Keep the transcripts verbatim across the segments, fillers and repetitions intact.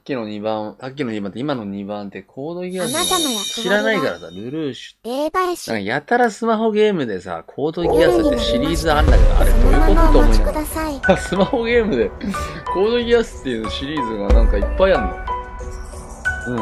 きのにばん、さっきのにばんって今のにばんってコードギアス知らないからさ、ルルーシュ。なんかやたらスマホゲームでさ、コードギアスってシリーズあんだけど、あれどういうことと思いながら。スマホゲームでコードギアスっていうシリーズがなんかいっぱいあんの。うん。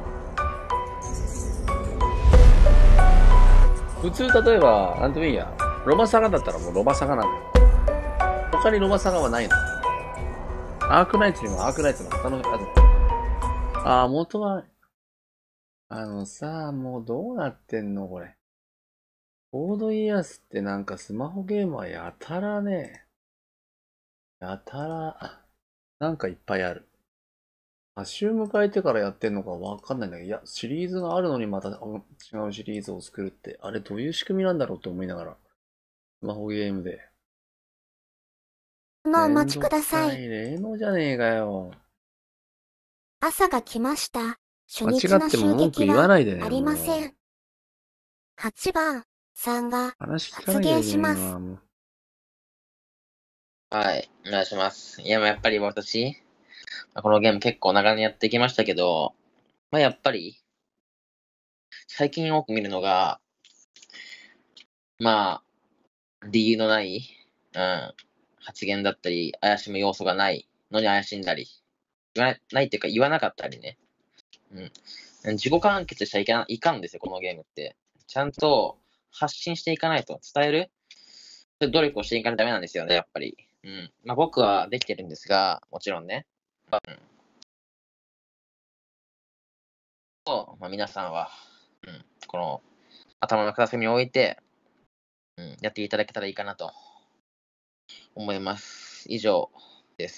普通例えば、なんともいいや。ロマサガだったらもうロマサガなんだよ。他にロマサガはないの。アークナイツにもアークナイツの他のやつ。ああ、元は、あのさ、もうどうなってんのこれ。コードイヤスってなんかスマホゲームはやたらね、やたら、なんかいっぱいある。足を迎えてからやってんのかわかんないんだけど、いや、シリーズがあるのにまた違うシリーズを作るって、あれどういう仕組みなんだろうって思いながら、スマホゲームで。 お待ちください。 例のじゃねえかよ。 朝が来ました。初日間違ってもの襲文句撃は言わないでね。 ありません。はちばんさんが発言します。 はい、お願いします。いや、やっぱり私、このゲーム結構長年やってきましたけど、まあ、やっぱり、最近多く見るのが、まあ、理由のない、うん、発言だったり、怪しむ要素がないのに怪しんだり、言わない、ないっていうか言わなかったりね。うん。自己完結しちゃいかいかんですよ、このゲームって。ちゃんと発信していかないと、伝える努力をしていかないとダメなんですよね、やっぱり。うん。まあ僕はできてるんですが、もちろんね。うん。と、まあ、皆さんは、うん、この頭の片隅に置いて、うん、やっていただけたらいいかなと思います。以上です。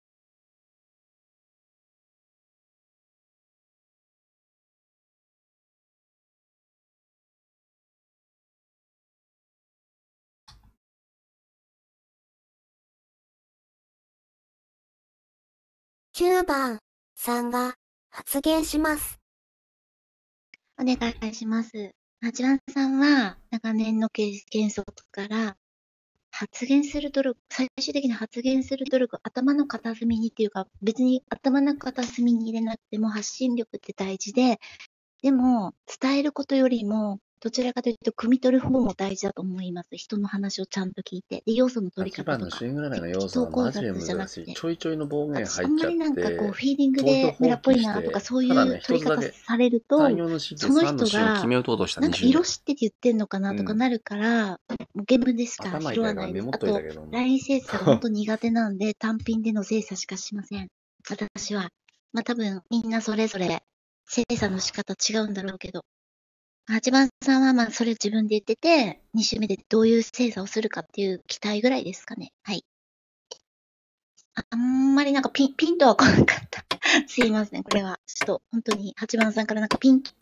きゅうばんさんが発言します。 お願いします。はちばんさんは長年の原則から発言する努力、最終的に発言する努力、頭の片隅にっていうか、別に頭の片隅に入れなくても発信力って大事で、でも伝えることよりもどちらかというと汲み取る方も大事だと思います。人の話をちゃんと聞いて、で要素の取り方とか、 はちばんのシングルラインの要素人はマジでじゃなくて、 難しい。ちょいちょいの暴言入っあんまちゃっりなんかこうて、 フィーリング投票で村っぽいな放棄して、 とかそういただね、 う取り方一つだけ、 されると、 さん、よんのシーンでそのさんの人がシーンを決めようとしたなんかに色知ってて言ってんのかなとかなるから、もうゲームでしか頭拾わないです。 痛いからメモっあと、 といたけど。 ライン 精査が本当苦手なんで、単品での精査しかしません。私は。まあ多分みんなそれぞれ精査の仕方違うんだろうけど。はちばんさんはまあそれ自分で言ってて、に週目でどういう精査をするかっていう期待ぐらいですかね。はい。ああんまりなんかピン、ピンとは来なかった。すいません、これは。ちょっと本当にはちばんさんからなんかピンと。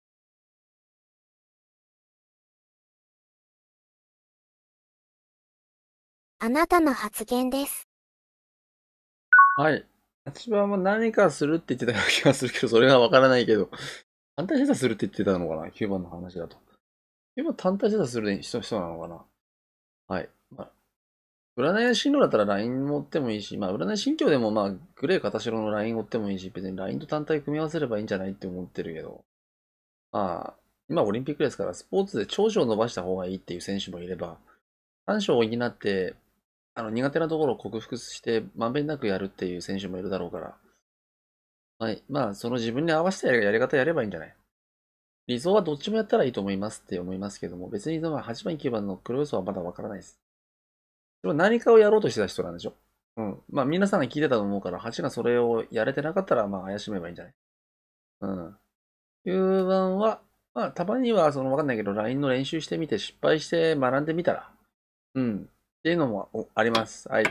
あなたの発言です。 はい。はちばんは何かするって言ってたような気がするけど、それがわからないけど、単体精査するって言ってたのかな ?きゅう 番の話だと。きゅうばん単体精査する人人なのかなはい。まあ、占いや進路だったら ライン 持ってもいいし、まあ、占い新居でもまあ、グレー片白の ライン 追ってもいいし、別に ライン と単体組み合わせればいいんじゃないって思ってるけど、まあ、今オリンピックですから、スポーツで長所を伸ばした方がいいっていう選手もいれば、短所を補って、あの、苦手なところを克服して、まんべんなくやるっていう選手もいるだろうから、はい。まあ、その自分に合わせたやり方やればいいんじゃない？理想はどっちもやったらいいと思いますって思いますけども、別にそのはちばん、きゅうばんの黒要素はまだわからないです。でも何かをやろうとしてた人なんでしょ？うん。まあ、皆さんが聞いてたと思うから、はちがそれをやれてなかったら、まあ、怪しめばいいんじゃない？うん。きゅうばんは、まあ、たまには、その、わかんないけど、ライン の練習してみて、失敗して学んでみたら、うん。っていうのもあります。はい。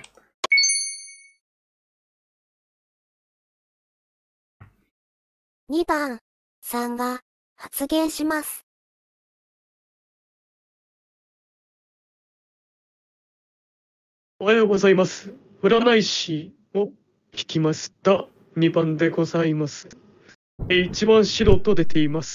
にばんさんが発言します。 おはようございます。占い師を引きました。にばんでございます。いちばん白と出ています。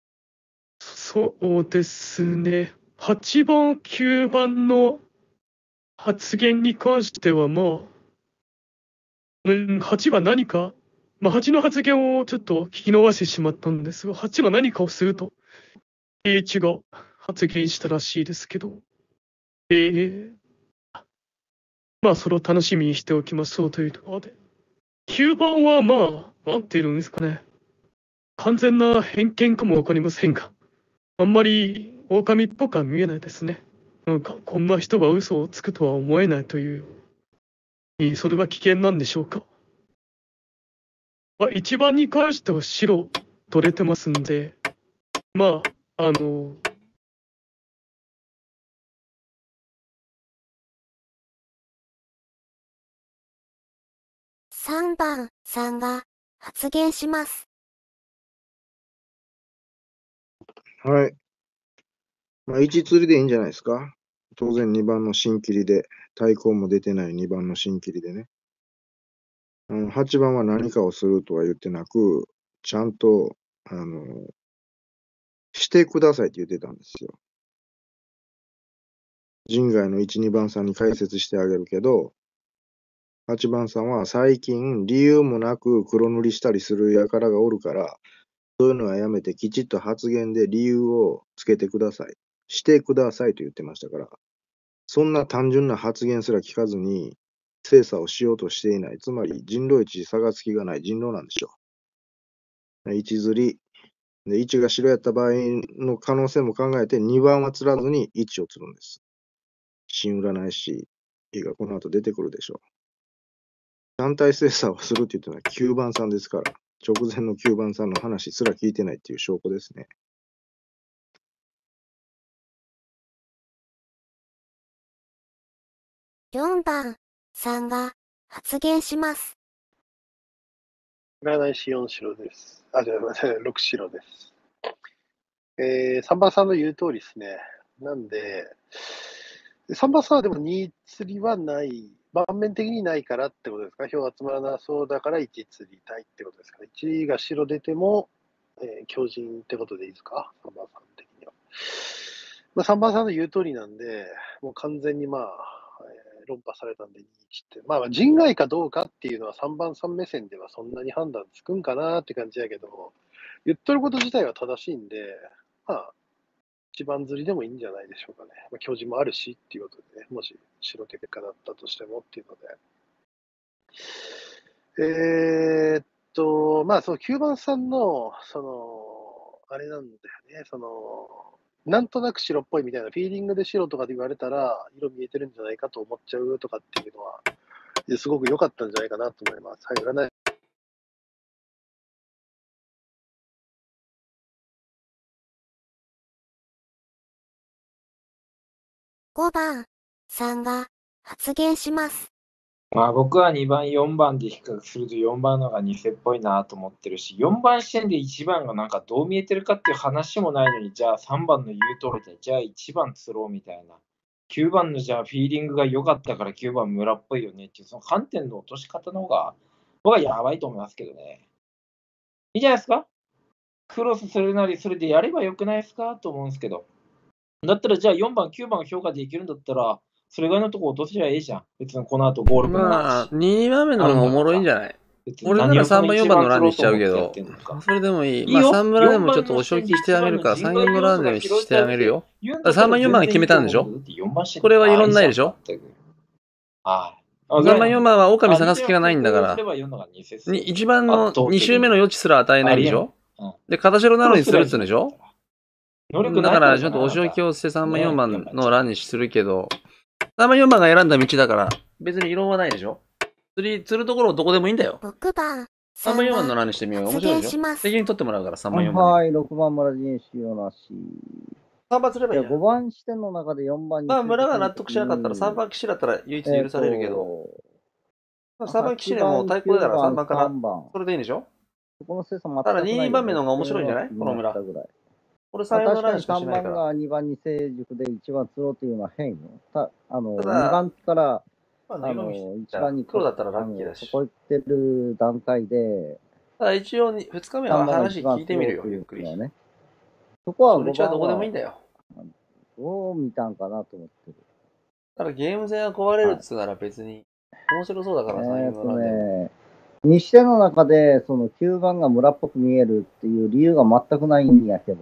そうですね。はちばん、きゅうばんの発言に関してはまあ、うん、はちは何かまあ、はちの発言をちょっと聞き逃してしまったんですが、はちが何かをすると、エイチが発言したらしいですけど、ええまあ、それを楽しみにしておきましょうというところで。きゅうばんはまあ、なんていうんですかね。完全な偏見かもわかりませんが、あんまり狼っぽくは見えないですね。なんか、こんな人が嘘をつくとは思えないという。いいそれは危険なんでしょうか。まあ、一番に関しては白取れてますんで、まあ、あの、 さんばんさんが発言します。 はい。まあ、いち釣りでいいんじゃないですか。当然にばんの新切りで、対抗も出てないにばんの新切りでね。あのはちばんは何かをするとは言ってなく、ちゃんと、あの、してくださいって言ってたんですよ。人外のいち、にばんさんに解説してあげるけど、はちばんさんは最近理由もなく黒塗りしたりする輩がおるから、そういうのはやめてきちっと発言で理由をつけてください。してくださいと言ってましたから、そんな単純な発言すら聞かずに精査をしようとしていない。つまり人狼一差がつきがない人狼なんでしょう。いち釣り。で、いちが白やった場合の可能性も考えてにばんは釣らずにいちを釣るんです。新占い師がこの後出てくるでしょう。団体精査をするって言ってるのはきゅうばんさんですから、直前のきゅうばんさんの話すら聞いてないっていう証拠ですね。 よんばんさんが発言します。 占い師よん白です。あ、じゃあ、ろく白です。えー、さんばんさんの言う通りですね。なんで、さんばんさんはでもに釣りはない、盤面的にないからってことですか。票集まらなそうだからいち釣りたいってことですか。いちが白出ても、えー、強靭ってことでいいですか。さんばんさん的には。まあ、さんばんさんの言う通りなんで、もう完全にまあ、えー、論破されたんでにいちって。まあ、人外かどうかっていうのはさんばんさん目線ではそんなに判断つくんかなって感じやけど、言っとること自体は正しいんで、まあ、一番釣りでもいいんじゃないでしょうかね。まあ、教授もあるしっていうことでね、もし白結果だったとしてもっていうので。えー、っと、まあ、そのきゅうばんさんの、その、あれなんだよね、その、なんとなく白っぽいみたいな、フィーリングで白とかで言われたら、色見えてるんじゃないかと思っちゃうとかっていうのは、すごく良かったんじゃないかなと思います。はい、占いごばんさんが発言します。 まあ僕はにばん、よんばんで比較するとよんばんの方が偽っぽいなと思ってるし、よんばん視点でいちばんがなんかどう見えてるかっていう話もないのに、じゃあさんばんの言う通りで、じゃあいちばん釣ろうみたいな。きゅうばんのじゃあフィーリングが良かったからきゅうばん村っぽいよねっていう、その観点の落とし方の方が、僕はやばいと思いますけどね。いいじゃないですか。クロスするなりそれでやればよくないですかと思うんですけど。だったらじゃあよんばん、きゅうばん評価できるんだったら、それ以外のとこ落とせりゃいいじゃん。別にこの後ゴールもないし。 まあ、にばんめの方がおもろいんじゃない？俺ならさんばん、よんばんの欄にしちゃうけど、それでもいい。まあさん村でもちょっとお仕置きしてあげるから、さん、よんの欄でしてあげるよ。さんばん、よんばんが決めたんでしょ？これはいろんないでしょ？ はい。 さんばん、よんばんは狼探す気がないんだから、いちばんのに周目の余地すら与えないでしょ？で、片白なのにするっつうんでしょ？だからちょっとお仕置きをしてさんばん、よんばんの欄にするけど、さんばん、よんばんが選んだ道だから、別に異論はないでしょ？釣り、釣るところどこでもいいんだよ。 ろくばんさんばん、よんばんの欄にしてみようよ。面白いでしょ？責任取ってもらうからさんばん、よんばん。 はい、ろくばん村人使用なし。 さんばんすればいいじゃん。 ごばん視点の中でよんばんに。 まあ村が納得しなかったらさんばん騎士だったら唯一許されるけど、まあ、さんばん騎士でも対抗だからさんばんから、それでいいでしょ？ この精査全くただにばんめの方が面白いんじゃない？この村。これさんばんの欄しかしないから。 さんばんがにばんに成熟でいちばん釣ろうというのは変よ。たあのにばんから、あのいちばんに黒だったらラッキーだし。 そこ行ってる段階で、 ただ一応ふつかめは話聞いてみるよ、ゆっくり。 そこはごばんはどこでもいいんだよ。 どう見たんかなと思ってる。 ただゲーム性が壊れるっつうなら別に面白そうだからさ、 えっとね、 にしての中で、そのきゅうばんが村っぽく見えるっていう理由が全くないんやけど、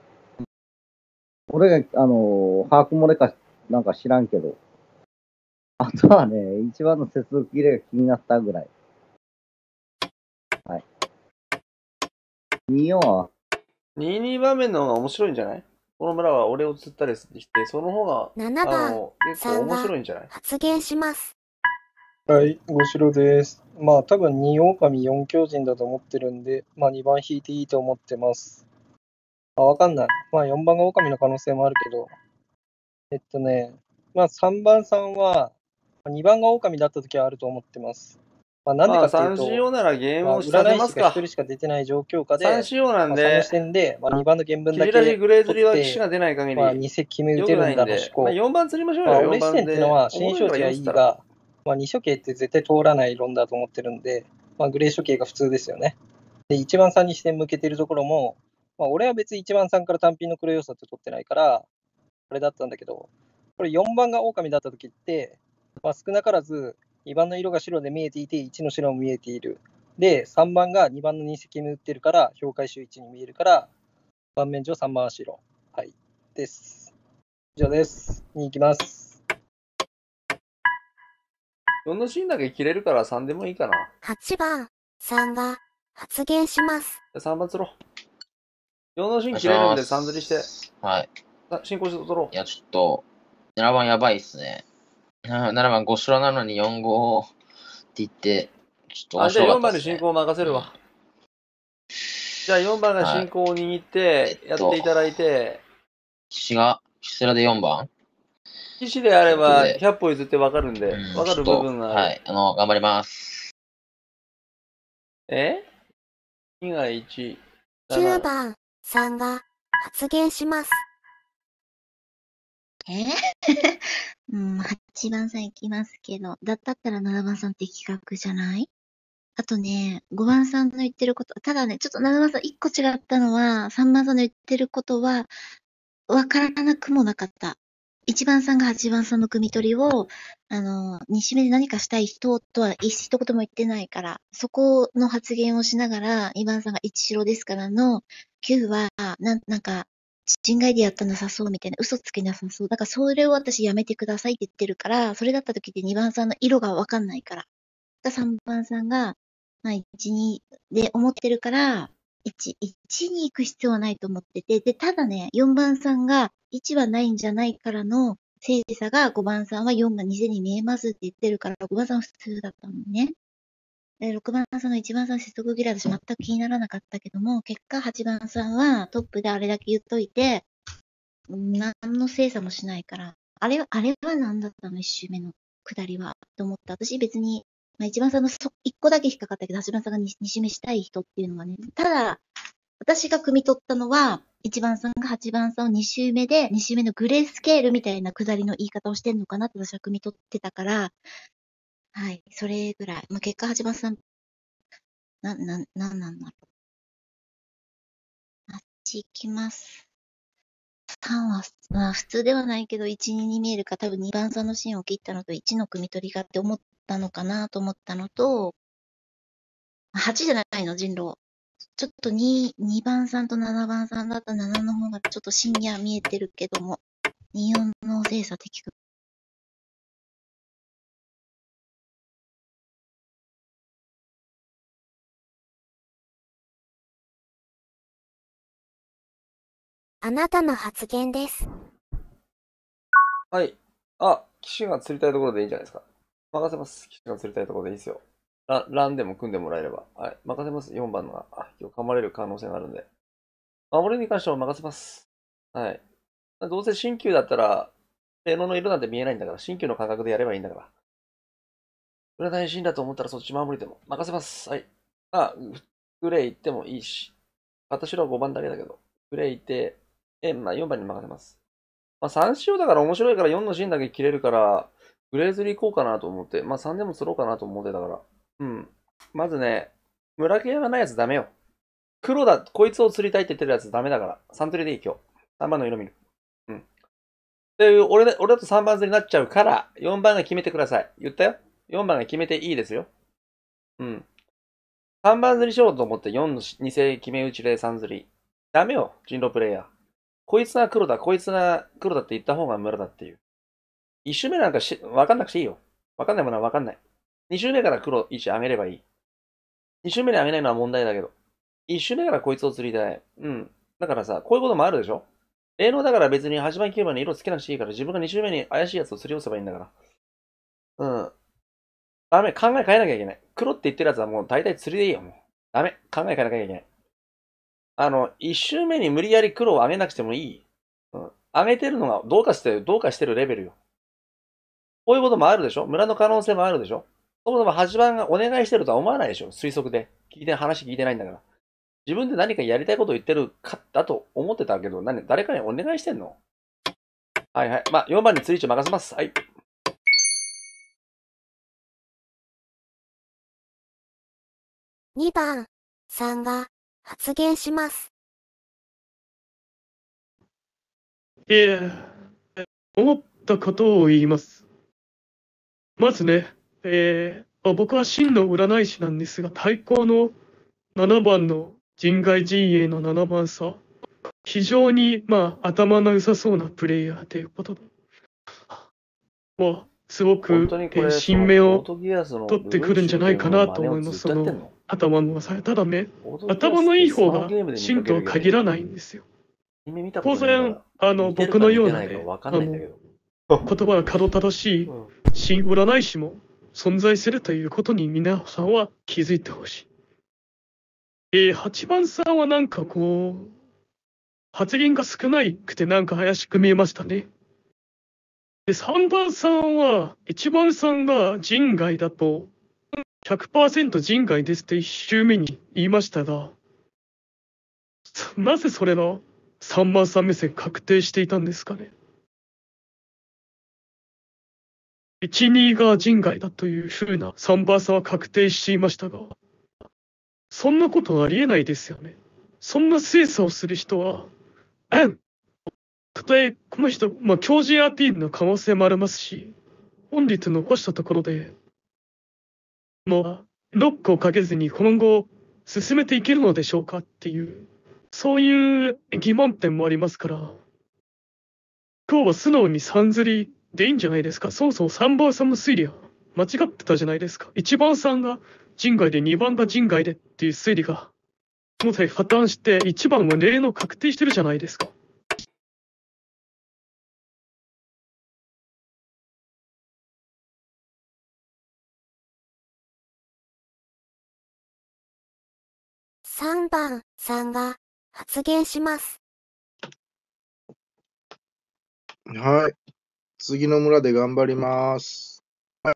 俺が、あの、把握漏れかなんか知らんけど、あとはね、いちばんの接続切れが気になったぐらい。はい。によんはにじゅうにばんめの方が面白いんじゃない？この村は俺を釣ったりして、その方が、 ななばんあの、結構面白いんじゃない？ 発言します。 はい、ごしろです。まあ、多分に狼よん強人だと思ってるんで、まあ、にばん引いていいと思ってます。あ、わかんない。まあ、よんばんが狼の可能性もあるけど、えっとね、まあ、さんばんさんは、にばんが狼だった時はあると思ってます。まあ、なんでまあ、 かっていうと、 さんしようならゲーまあ、 ムをさせ占いますか。 師がひとりしか出てない状況下で、 さんしようなんまあ、そので、 視点で、まあ、にばんの原文だけキジラシグレーズ取っリは騎士がて、 出ない限り、 まあ、に石決め打よてるんくないんで、 だろうしこう。 まあ、よんばん釣りましょうよ、 まあ、 よん俺視ばんで。 点っていうのは、新面白いから承知はいよんったら。 いが、まあ、に処刑って絶対通らない論だと思ってるんで、まあ、グレー処刑が普通ですよね。で、いちばんさんに視点向けてるところも、まあ、俺は別にいちばんさんから単品の黒要素って取ってないから、あれだったんだけど、これよんばんが狼だった時って、まあ、少なからずにばんの色が白で見えていて、いちの白も見えている。で、さんばんがにばんのに石目打ってるから、境界周いちに見えるから、盤面上さんばんは白。はい。です。以上です。に行きます。 よんのシーンだけ切れるからさんでもいいかな。 はちばん、さんが発言します。 じゃさんばん釣ろう。よんのシーン切れるんでさん釣りして。 はい。 進行して取ろう。 いや、ちょっと、ななばんやばいっすね。ななばんご白なのによんごって言って、ちょっと面あ、じゃあ4 白かったっすね。 番に進行を任せるわ。じゃあよんばんが進行を握ってやっていただいて、 騎士が、騎士ラでよんばん騎士であればひゃっぽ譲ってわかるんで、 うんわかる部分がある。 はい、あの、頑張ります。 え ?に がいち。 きゅうばん、さんが発言します。 えうん、はちばんさんいきますけど、だったらななばんさん的確じゃない？あとね、ごばんさんの言ってること、ただね、ちょっとななばんさんいっこ違ったのは、さんばんさんの言ってることは、わからなくもなかった。いちばんさんがはちばんさんの組み取りを、あの、に周目で何かしたい人とは一一言も言ってないから、そこの発言をしながら、にばんさんがいち白ですからの、きゅうは、なん、なんか、人外でやったなさそうみたいな、嘘つけなさそう。だからそれを私やめてくださいって言ってるから、それだった時ってにばんさんの色がわかんないから。さんばんさんが、まあ、いち、にで思ってるから、いち、いちに行く必要はないと思ってて、で、ただね、よんばんさんがいちはないんじゃないからの精査がごばんさんはよんがにせに見えますって言ってるから、ごばんさんは普通だったのね。で、ろくばんさんのいちばんさん接続切れ私全く気にならなかったけども、結果はちばんさんはトップであれだけ言っといて、何の精査もしないから、あれは、あれは何だったの一周目の下りは、と思った。私別に、まあ、いちばんさんのそいっこだけ引っかかったけど、はちばんさんが 2, 2周目したい人っていうのはね、ただ、私が汲み取ったのは、いちばんさんがはちばんさんをに周目で、に周目のグレースケールみたいな下りの言い方をしてんのかなって私は汲み取ってたから、はい、それぐらい。まあ、結果はちばんさん、な、な、なんなんだろう。あっち行きます。さんは、まあ、普通ではないけど、いち、にに見えるか、多分にばんさんの芯を切ったのといちの組み取りがって思ったのかなと思ったのと、はちじゃないの、人狼。ちょっとに、にばんさんとななばんさんだったらななの方がちょっと深夜見えてるけども、に、よんの精査的確。 あなたの発言です。 はい。あ、騎士が釣りたいところでいいんじゃないですか。任せます。騎士が釣りたいところでいいですよ。ラランでも組んでもらえれば。はい。任せます。よんばんのが、あ、今日噛まれる可能性があるんで。守りに関しては任せます。はい。どうせ新旧だったら、性能の色なんて見えないんだから、新旧の感覚でやればいいんだから。占いシーンだと思ったらそっち守りでも。任せます。はい。あ、グレー行ってもいいし。私はごばんだけだけど。グレー行って、え、まあよんばんに任せます。まあさん仕様だから面白いからよんのシーンだけ切れるから、グレーズリー行こうかなと思って、まあさんでも釣ろうかなと思ってたから。うん。まずね、村系がないやつダメよ。黒だ、こいつを釣りたいって言ってるやつダメだから。さん釣りでいい今日。さんばんの色見る。うん。っていう、俺だ、俺だとさんばん釣りになっちゃうから、よんばんが決めてください。言ったよ。よんばんが決めていいですよ。うん。 さんばん釣りしようと思ってよんのに世決め打ちでさん釣り。ダメよ、人狼プレイヤー。こいつが黒だ、こいつが黒だって言った方が無駄だっていう。いち周目なんかし分かんなくていいよ。分かんないものは分かんない。に周目から黒いち上げればいい。に周目に上げないのは問題だけど。いち周目からこいつを釣りたい。うん。だからさ、こういうこともあるでしょ。霊能だから別にはちばんきゅうばんに色つけなくていいから、自分がに周目に怪しいやつを釣り寄せばいいんだから。うん。ダメ、考え変えなきゃいけない。黒って言ってるやつはもう大体釣りでいいよ、もう。ダメ、考え変えなきゃいけない。あの、一周目に無理やり黒を上げなくてもいい。うん。上げてるのがどうかしてる、どうかしてるレベルよ。こういうこともあるでしょ。村の可能性もあるでしょ。そもそもはちばんがお願いしてるとは思わないでしょ。推測で。聞いて、話聞いてないんだから。自分で何かやりたいことを言ってるか、だと思ってたけど、何、誰かにお願いしてんの？はいはい。まあ、よんばんに釣り位置任せます。はい。 にばんさんが発言します。 ええ、思ったことを言います。まずね、えー、僕は真の占い師なんですが、対抗のななばんの人外陣営のななばんさ、非常に、まあ、頭の良さそうなプレイヤーということで、もう、すごく、えー、新芽を取ってくるんじゃないかなと思います、その頭の良さ。ただね、頭のいい方が真とは限らないんですよ。当然、あの、僕のようなね、あの、言葉が角正しい新占い師も存在するということに皆さんは気づいてほしい。えー、はちばんさんはなんかこう、発言が少ないくてなんか怪しく見えましたね。で、さんばんさんは、いちばんさんが人外だと、ひゃくパーセント 人外ですっていち周目に言いましたが、なぜそれのさんばんさん目線確定していたんですかね。いち、にが人外だというふうなさんばんさんは確定していましたが、そんなことはありえないですよね。そんな精査をする人は、たとえこの人、まあ、強靭アーティーンの可能性もありますし、本日残したところで、もう、ロックをかけずに今後進めていけるのでしょうかっていう、そういう疑問点もありますから、今日は素直にさん釣りでいいんじゃないですか。そもそもさんばんさんの推理は間違ってたじゃないですか。いちばんさんが人外でにばんが人外でっていう推理が、もう破綻していちばんは霊能確定してるじゃないですか。 さんばんさんが発言します。 はい。次の村で頑張ります。はい、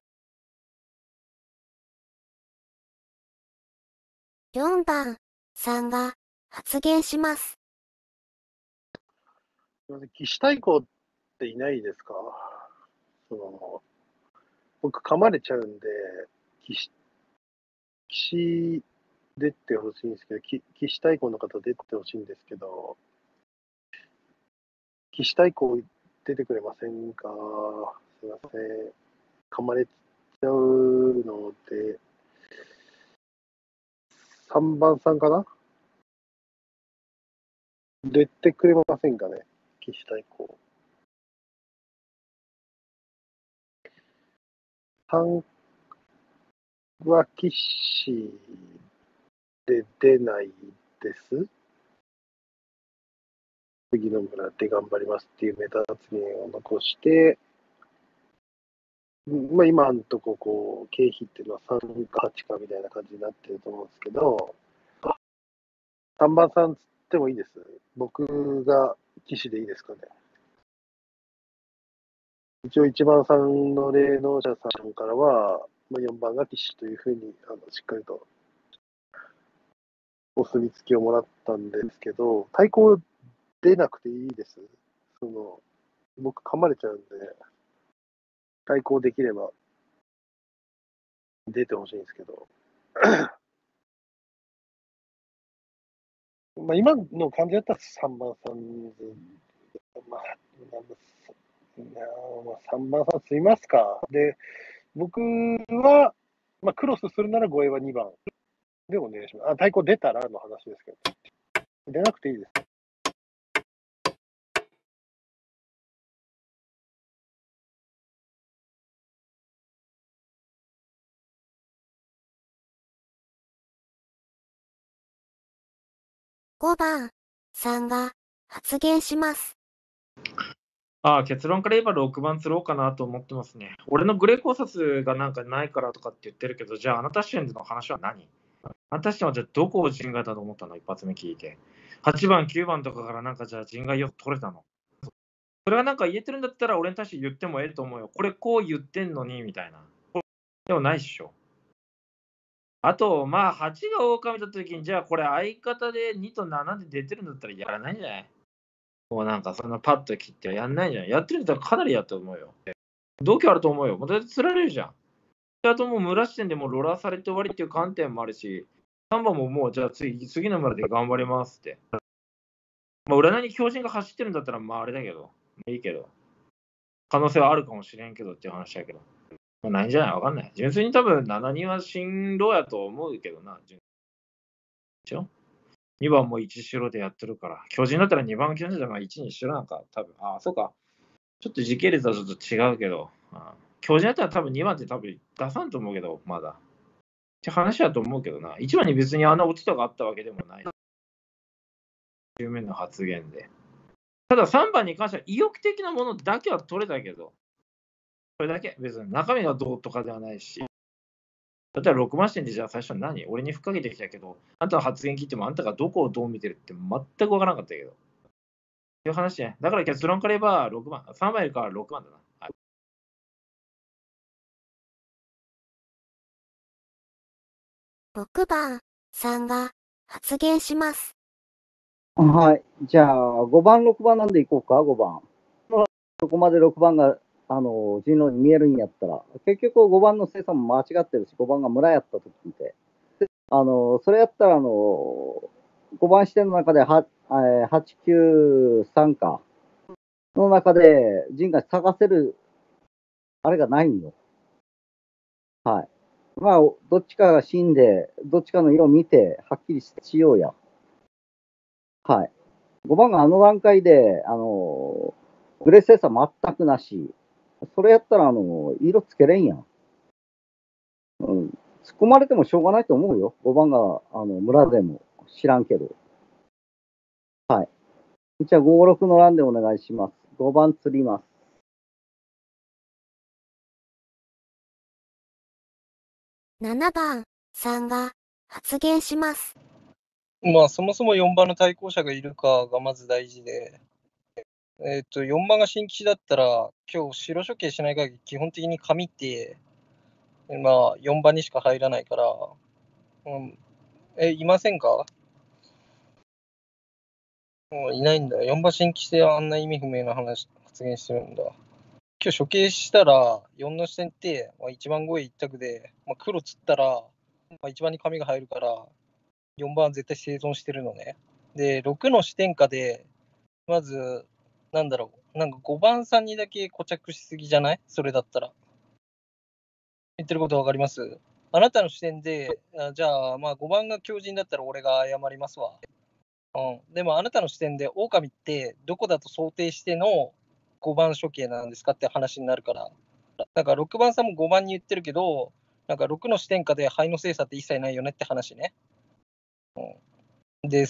よんばんさんが発言します。 騎士対抗っていないですか？その僕噛まれちゃうんで、騎士、騎士出てほしいんですけど、騎騎士対抗の方出てほしいんですけど、騎士対抗出てくれませんか？すいません。噛まれちゃうので、さんばんさんかな？出てくれませんかね？騎士対抗。さんは騎士で出ないです。次の村で頑張りますっていうメタ発言を残して、まあ、今のとここう経費っていうのはさんかはちかみたいな感じになってると思うんですけど、さんばんさんつってもいいです。僕が騎士でいいですかね。一応いちばんさんの霊能者さんからは、まあ、よんばんが騎士というふうにあのしっかりとお墨付きをもらったんですけど、対抗出なくていいです。その僕噛まれちゃうんで、対抗できれば出てほしいんですけど。まあ今の感じだったらさんばんさん、まあ、さんばんさん積みますか。で、僕は、まあ、クロスするなら護衛はにばん。 でお願いします。あ、太鼓出たらの話ですけど。出なくていいです。 ごばんさんが発言します。 ああ、結論から言えばろくばん釣ろうかなと思ってますね。俺のグレー考察がなんかないからとかって言ってるけど、じゃああなた視点での話は何？あなた視点はじゃあどこを陣外だと思ったの？一発目聞いて。はちばん、きゅうばんとかからなんかじゃあ陣外よく取れたの？それはなんか言えてるんだったら俺に対して言ってもええと思うよ。これこう言ってんのにみたいな。でもないっしょ。あと、まあはちが狼だった時に、じゃあこれ相方でにとななで出てるんだったらやらないんじゃない？もうなんかそんなパッと切ってやんないんじゃない？やってるんだったらかなりやったと思うよ。度胸あると思うよ。もうだって釣られるじゃん。あともう村視点でもうローラーされて終わりっていう観点もあるし、さんばんももうじゃあ次次の村で頑張りますって。まあ、占いに強靭が走ってるんだったらまああれだけど、いいけど、可能性はあるかもしれんけどっていう話だけど。まあ、ないんじゃない？わかんない。純粋に多分しちにんは進路やと思うけどな。純にばんもいち白でやってるから。巨人だったらにばん巨人だからいちにしろなんか多分。ああ、そうか。ちょっと時系列はちょっと違うけど。ああ巨人だったら多分にばんって多分出さんと思うけど、まだ。って話だと思うけどな。いちばんに別にあんな落ちとかあったわけでもない。正面の発言で。たださんばんに関しては意欲的なものだけは取れたけど、それだけ。別に中身がどうとかではないし。だったらろくばん視点でじゃあ最初は何？俺にふっかけてきたけど、あんたの発言聞いてもあんたがどこをどう見てるって全くわからなかったけど。っていう話ね。だから結論から言えばろくばん。さんばんよりかはろくばんだな。はい、 ろくばんさんが発言します。 はい。じゃあ、ごばん、ろくばんなんでいこうか、ごばん。そこまでろくばんが、あの、人狼に見えるんやったら、結局ごばんの生産も間違ってるし、ごばんが村やったと聞いて。あの、それやったら、あの、ごばん視点の中では、えー、はち、きゅう、さんか。の中で、陣が探せる、あれがないんよ。はい。まあ、どっちかが死んで、どっちかの色を見て、はっきりしようや。はい。ごばんがあの段階で、あの、グレー精査全くなし。それやったら、あの、色つけれんやん。うん。突っ込まれてもしょうがないと思うよ。ごばんが、あの、村でも。知らんけど。はい。じゃあ、ご、ろくの欄でお願いします。ごばん釣ります。 ななばんさんが発言します。 まあ、そもそもよんばんの対向車がいるかがまず大事で、えっ、ー、と、よんばんが新吉だったら、今日白処刑しない限り基本的に紙って、まあ、よんばんにしか入らないから、うん、え、いませんか？うん、いないんだ。よんばん新吉であんな意味不明な話、発言してるんだ。今日処刑したら、よんの視点って、まあ、いちばん超え一択で、まあ、黒釣ったら、まあ、いちばんに紙が入るから、よんばんは絶対生存してるのね。で、ろくの視点下で、まず、なんだろう、なんかごばんさんにだけ固着しすぎじゃない？それだったら。言ってることわかります？あなたの視点で、あじゃあ、まあごばんが強靭だったら俺が謝りますわ。うん。でもあなたの視点で、狼ってどこだと想定してのごばん処刑なんですかって話になるから。だからろくばんさんもごばんに言ってるけど、なんかろくの視点下で灰の精査って一切ないよねって話ね。うん、です。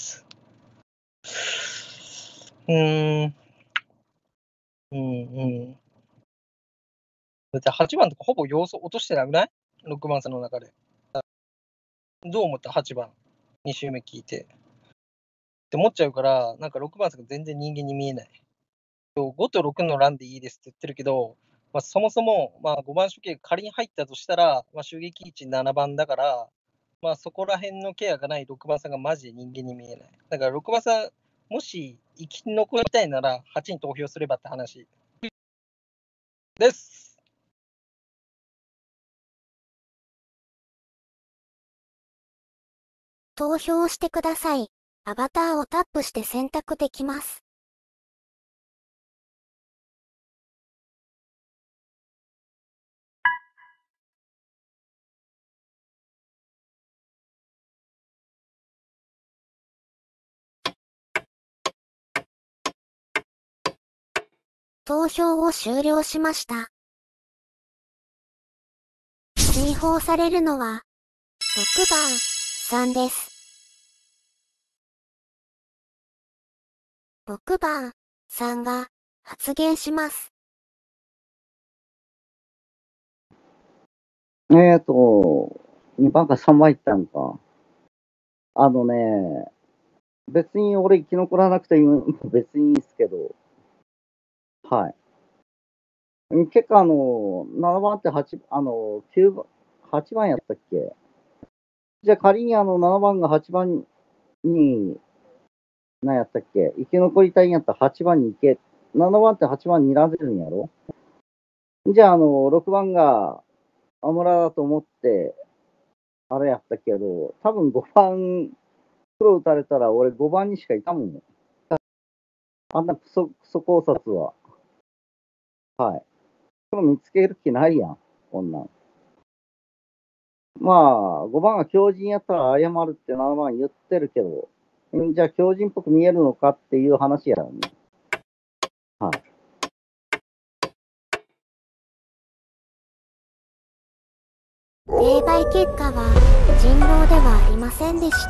うーん。うんうん。だってはちばんとかほぼ要素落としてなくない？ ろく 番差の中で。どう思った？ はち 番。に周目聞いて。って思っちゃうから、なんかろくばん差が全然人間に見えない。ごとろくの欄でいいですって言ってるけど、まあ、そもそも、まあ、ごばん処刑が仮に入ったとしたら、まあ、襲撃位置ななばんだから、まあ、そこら辺のケアがないろくばんさんがマジで人間に見えない。だからろくばんさん、もし生き残りたいならはちに投票すればって話です。 投票してください。アバターをタップして選択できます。 投票を終了しました。追放されるのは、ろくばん、さんです。ろくばん、さんが発言します。 えーと、にばんかさんばんいったんか。あのね、別に俺生き残らなくても別にいいですけど、はい。結構あの、ななばんってはち、あの、きゅうばん、はちばんやったっけ？じゃあ仮にあのななばんがはちばんに、何やったっけ？生き残りたいんやったらはちばんに行け。ななばんってはちばんにいられるんやろ？じゃああの、ろくばんがアムラだと思って、あれやったけど、多分ごばん、黒打たれたら俺ごばんにしかいたもん。あんなクソ、クソ考察は。はい。黒見つける気ないやん、こんなん。まあ、ごばんが強靭やったら謝るってななばん言ってるけど、んじゃあ強靭っぽく見えるのかっていう話やろね。はい。 霊媒結果は人狼ではありませんでした。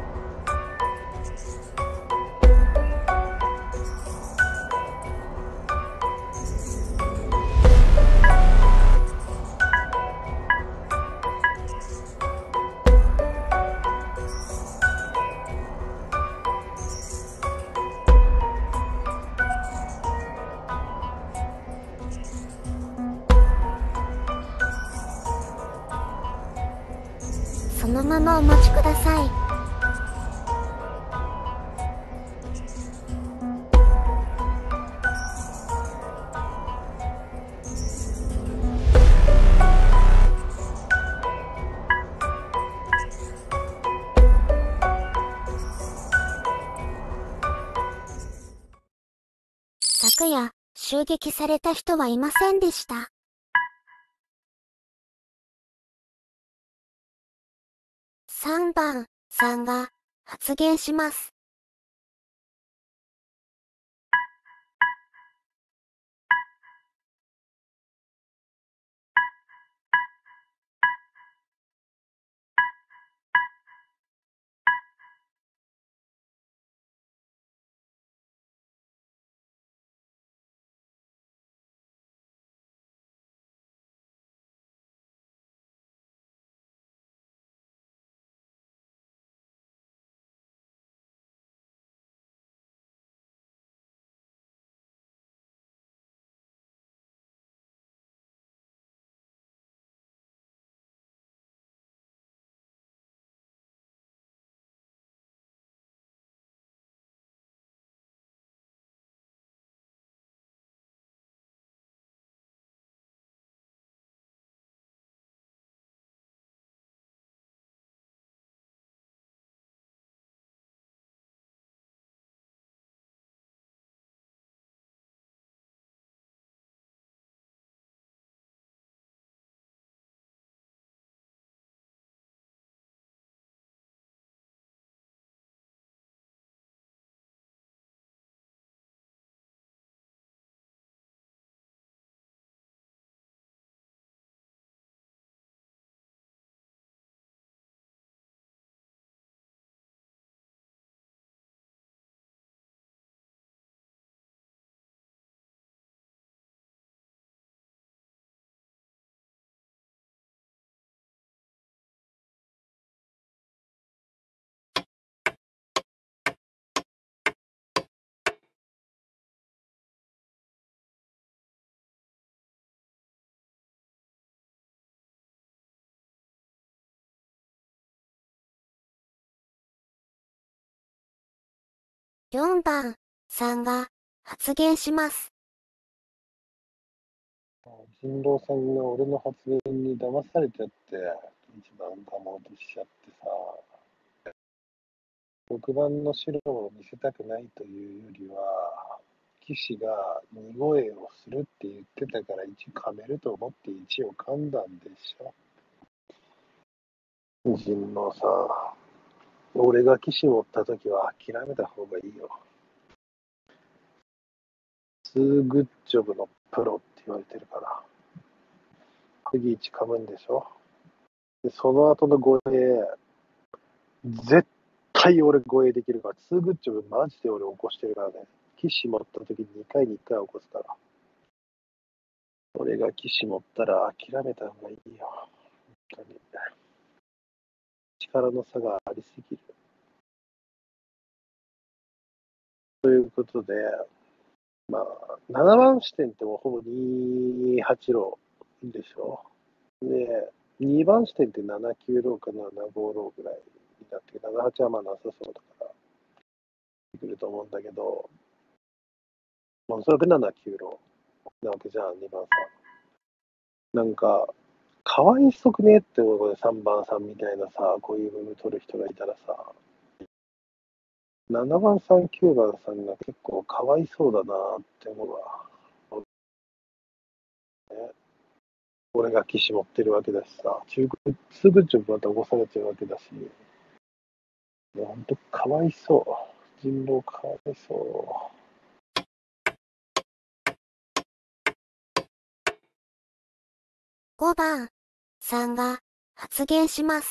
そのままお待ちください。昨夜、襲撃された人はいませんでした。さんばん、さんが発言します。よんばん、さんが発言します。 人狼さんが俺の発言に騙されちゃって、一番かもうとしちゃってさ、ろくばんの白を見せたくないというよりは、騎士がに声をするって言ってたからいち噛めると思っていちを噛んだんでしょ。人狼さん、俺が騎士を追ったときは諦めた方がいいよ。 ツーグッジョブのプロって言われてるから。次いち噛むんでしょ。で、その後の護衛、絶対俺護衛できるから、ツーグッジョブマジで俺起こしてるからね。騎士持った時ににかいにいっかい起こすから。俺が騎士持ったら諦めた方がいいよ。本当に。力の差がありすぎる。ということで、まあ、ななばん視点ってもうほぼにはちローでしょ。で、にばん視点ってななきゅうローかななごローぐらいになってななはちはまあなさそうだから、くると思うんだけど、まあ、おそらくななきゅうローなわけじゃん、にばんさん。なんか、かわいそくねって思う、これさんばんさんみたいなさ、こういう部分取る人がいたらさ、ななばんさん、きゅうばんさんが結構かわいそうだなって思うわ。ね、俺が騎士持ってるわけだしさ、中国、すぐちょっとまた起こされてるわけだし、いや、ほんとかわいそう。人狼かわいそう。 ごばんさんが発言します。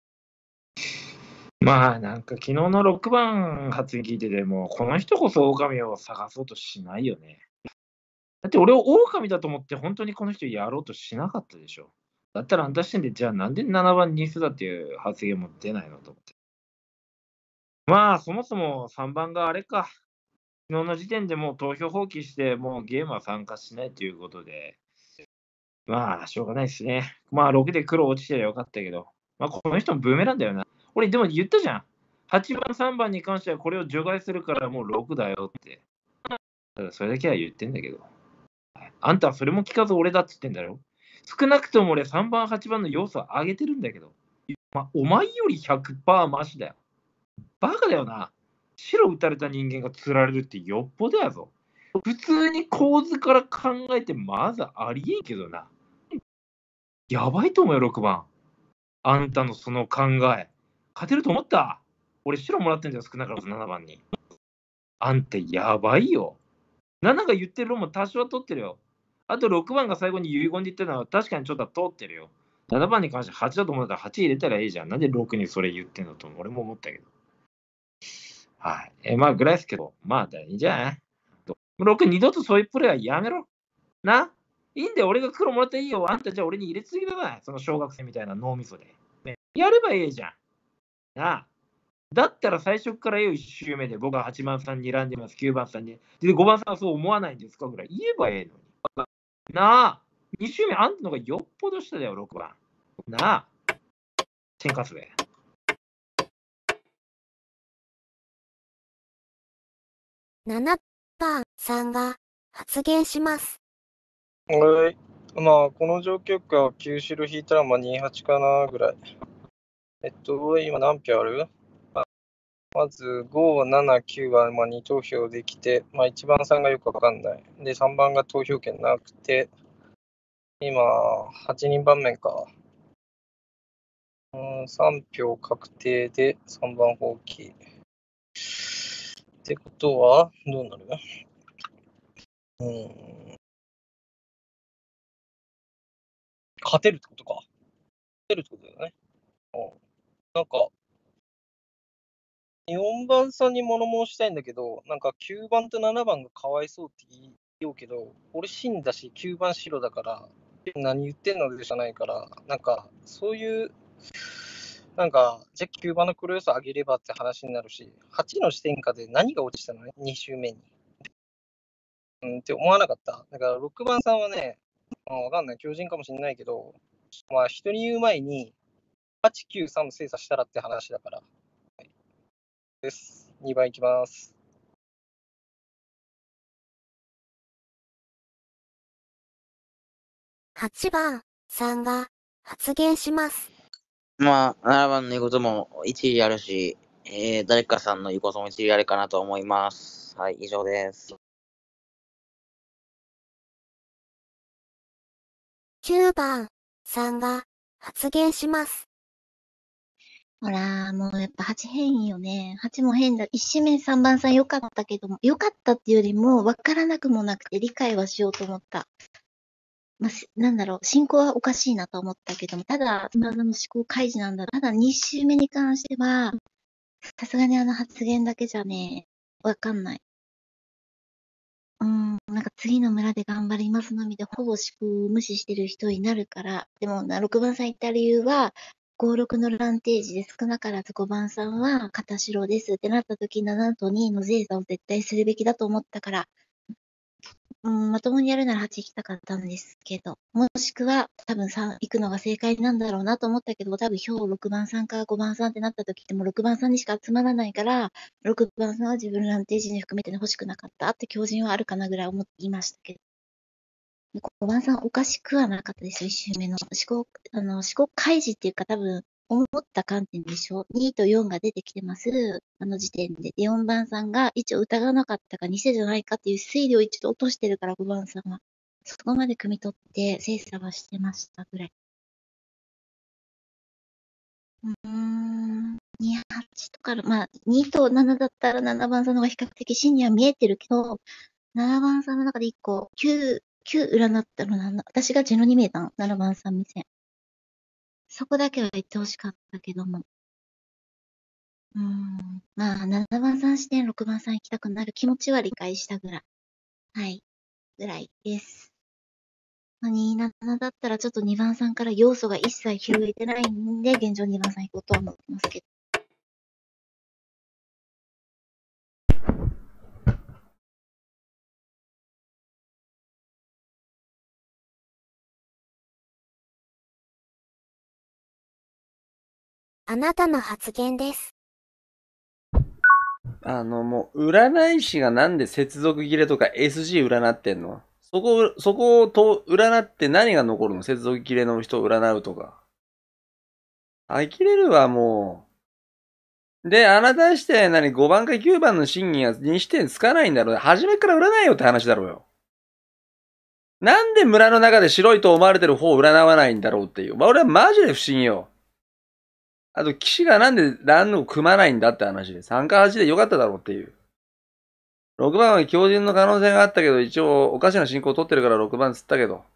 まあなんか昨日のろくばん発言聞いてても、この人こそ狼を探そうとしないよね。だって俺を狼だと思って本当にこの人やろうとしなかったでしょ。だったらあんた視点でじゃあなんでななばんニスだっていう発言も出ないのと思って。まあそもそもさんばんがあれか。昨日の時点でもう投票放棄してもうゲームは参加しないということで。まあしょうがないですね。まあろくで黒落ちてりゃよかったけど。まあこの人もブーメランだよな。俺でも言ったじゃん。はちばん、さんばんに関してはこれを除外するからもうろくだよって。ただそれだけは言ってんだけど。あんたはそれも聞かず俺だって言ってんだろ。少なくとも俺さんばん、はちばんの要素を上げてるんだけど。まあ、お前より ひゃくパーセント マシだよ。バカだよな。白打たれた人間が釣られるってよっぽどやぞ。普通に構図から考えてまずありえんけどな。やばいと思うよ、ろくばん。あんたのその考え。勝てると思った？俺白もらってんじゃん、少なからずななばんに。あんたやばいよ。ななが言ってるのも多少は取ってるよ。あとろくばんが最後に遺言で言ってるのは確かにちょっと通ってるよ。ななばんに関してはちだと思ったらはち入れたらいいじゃん。なんでろくにそれ言ってんのと俺も思ったけど。はい。え、まあぐらいですけど、まあいいんじゃない？ろく二度とそういうプレーはやめろ。な？いいんだよ、俺が黒もらったらいいよ。あんたじゃあ俺に入れすぎだな。その小学生みたいな脳みそで。ね、やればいいじゃん。なあ。だったら最初からよ、いち周目で僕ははちばんさんに選んでます、きゅうばんさんに。で、ごばんさんはそう思わないんですかぐらい言えばええのに。なあ、に周目あんたのがよっぽど下だよ、ろくばん。なあ、天かすべ。 ななばんさんが発言します。 はい。まあ、この状況下、きゅう白引いたらまあにはちかなぐらい。えっと、今何票ある？まずご、なな、きゅうはまあに投票できて、まあ、いちばんさんがよくわかんない。で、さんばんが投票権なくて、今、はちにん盤面か。うん、さん票確定でさんばん放棄。ってことは、どうなる？うん。勝てるってことか。勝てるってことだよね。うん。なんか、よんばんさんに物申したいんだけど、なんかきゅうばんとななばんがかわいそうって言うけど、俺死んだしきゅうばん白だから、何言ってんのでじゃないから、なんかそういう、なんか、じゃあきゅうばんの黒要素上げればって話になるし、はちの視点下で何が落ちたのね、に周目に。うんって思わなかった。だからろくばんさんはね、うん、わかんない、強靭かもしれないけど、まあ人に言う前に、はち、きゅう、さん精査したらって話だから。はい、です。にばんいきます。 はちばんさんが発言します。 まあ、ななばんの言うことも一理あるし、えー、誰かさんの言うことも一理あるかなと思います。はい、以上です。 きゅうばんさんが発言します。 ほら、もうやっぱはち変よね。はちも変だ。いち周目さんばんさん良かったけども、良かったっていうよりも、わからなくもなくて理解はしようと思った。まあ、しなんだろう、進行はおかしいなと思ったけども、ただ、今の思考開示なんだ。ただ、に周目に関しては、さすがにあの発言だけじゃね、わかんない。うーん、なんか次の村で頑張りますのみで、ほぼ思考を無視してる人になるから、でもな、ろくばんさん言った理由は、ご、ろくのランテージで少なからずごばんさんは片白ですってなった時、ななとにの精査を絶対するべきだと思ったから、うん、まともにやるならはち行きたかったんですけど、もしくは多分さん行くのが正解なんだろうなと思ったけど、多分票ろくばんさんかごばんさんってなった時ってもうろくばんさんにしか集まらないから、ろくばんさんは自分のランテージに含めて欲しくなかったって強靭はあるかなぐらい思っていましたけど、ごばんさんおかしくはなかったですよ、いち周目の。思考、あの、思考開示っていうか多分、思った観点でしょ。にとよんが出てきてます。あの時点で。で、よんばんさんが一応疑わなかったか偽じゃないかっていう推理を一度落としてるからごばんさんは。そこまで汲み取って精査はしてましたぐらい。うーん。に、はちとか、まあ、にとななだったらななばんさんの方が比較的真には見えてるけど、ななばんさんの中でいっこ、きゅう、きゅう占ったのなな、私がゼロに見えたの。ななばんさん目線。そこだけは言ってほしかったけども。うーん。まあ、ななばんさん視点、ろくばんさん行きたくなる気持ちは理解したぐらい。はい。ぐらいです。まあ、に、ななだったらちょっとにばんさんから要素が一切広げてないんで、現状にばんさん行こうとは思ってますけど。 あなたの発言です。 あの、もう、占い師がなんで接続切れとか エスジー 占ってんの？そこ、そこをと占って何が残るの？接続切れの人を占うとか。呆れるわ、もう。で、あなたして何ごばんかきゅうばんの審議がにしてんつかないんだろう。初めから占えよって話だろうよ。なんで村の中で白いと思われてる方を占わないんだろうっていう。まあ、俺はマジで不思議よ。あと、騎士がなんでランを組まないんだって話で。さんかはちでよかっただろうっていう。ろくばんは強靭の可能性があったけど、一応おかしな進行を取ってるからろくばんつったけど。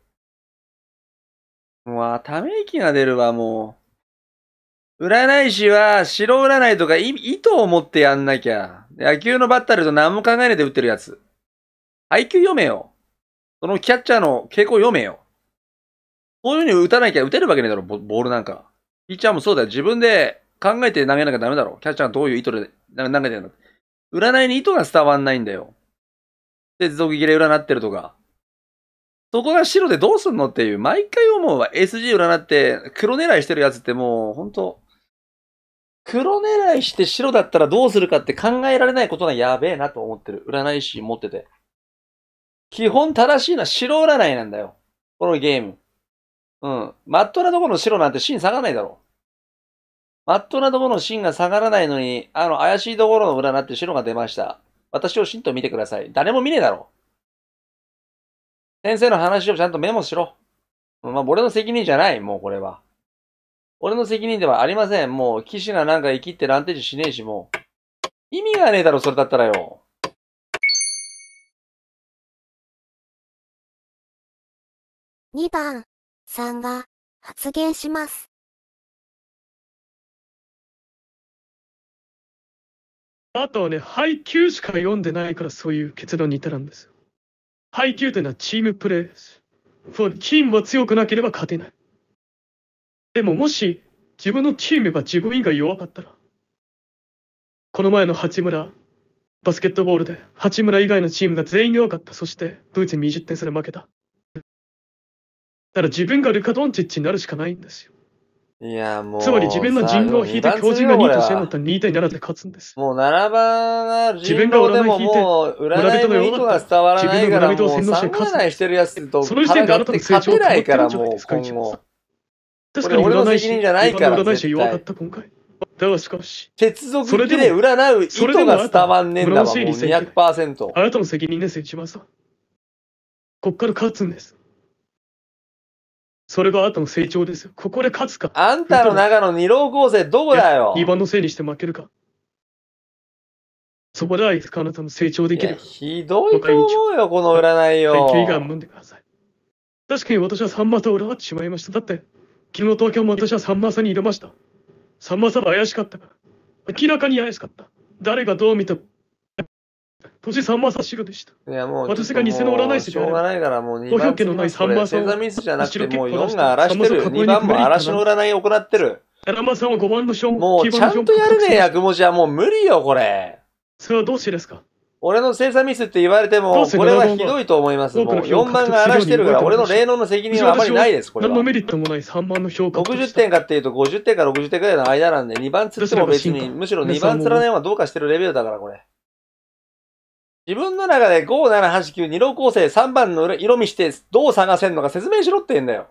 もう、ため息が出るわ、もう。占い師は、白占いとか意図を持ってやんなきゃ。野球のバッターと何も考えないで打ってるやつ。配球読めよ。そのキャッチャーの傾向読めよ。そういう風に打たなきゃ打てるわけねえだろ、ボールなんか。ピッチャーもそうだよ。自分で考えて投げなきゃダメだろ。キャッチャーがどういう意図で投げてるの。占いに意図が伝わんないんだよ。接続切れ占ってるとか。そこが白でどうすんのっていう。毎回思うわ。エスジー 占って黒狙いしてるやつってもう、ほんと。黒狙いして白だったらどうするかって考えられないことがやべえなと思ってる。占い師持ってて。基本正しいのは白占いなんだよ。このゲーム。うん。マットなところの白なんて芯下がらないだろ。マットなところの芯が下がらないのに、あの、怪しいところの占って白が出ました。私を芯と見てください。誰も見ねえだろ。先生の話をちゃんとメモしろ。まあ、俺の責任じゃない、もうこれは。俺の責任ではありません。もう、騎士がなんか生きってランテージしねえし、もう。意味がねえだろ、それだったらよ。 にばんさんが発言します。 あとはね、配球しか読んでないからそういう結論に至るんですよ。配球というのはチームプレーです。チームは強くなければ勝てない。でももし自分のチームが自分以外弱かったら、この前の八村、バスケットボールで八村以外のチームが全員弱かった。そしてドイツににじゅってん差で負けた。だから自分がルカ・ドンチッチになるしかないんですよ。 いや、もう。 つまり自分の人狼を引いて強靭がにとしてんだったらにたいななで勝つんです。 もうななばんが人狼でももう占いの意図が伝わらないからもう三占いしてるやつと戦って勝てないからもう今後。 確かに俺の責任じゃないから占い師弱かった今回。だがしかし。 接続切れ占う意図が伝わんねえんだわ、もう にひゃくパーセント。 あなたの責任です、一番さん。こっから勝つんです。 それがあなたの成長ですよ。ここで勝つか。 あんたの中の二浪構成どこだよ。 にばんのせいにして負けるか。そこではいつかあなたの成長できる。 ひどいと思うよ、この占いよ。 はい、以外飲んでください。確かに私はさんマサを占ってしまいました。だって、昨日東京も私はさんマサに入れました。さんマサは怪しかったから。明らかに怪しかった。誰がどう見ても。年さんマサ白でした。 いやもう、 私が偽の占い師しょうがないからもうにばん投票権のないさんマサを。 星座ミスじゃなくてもうよんが荒らしてる。にばんも嵐の占いを行ってる。 ななばんさんはごばんの票もうちゃんとやるね、役文字はもう無理よ、これ。 それはどうしてですか？ 俺の星座ミスって言われても、これはひどいと思います。もうよんばんが荒らしてるから、俺の霊能の責任はあまりないです、これは。 何のメリットもないさんばんの評価。 ろくじゅってんかっていうとごじゅってんかろくじゅってんくらいの間なんで、にばんつっても別に、むしろにばんつらないはどうかしてるレベルだから、これ。自分の中でご、なな、はち、きゅう、二浪構成さんばんの色見してどう探せんのか説明しろって言うんだよ。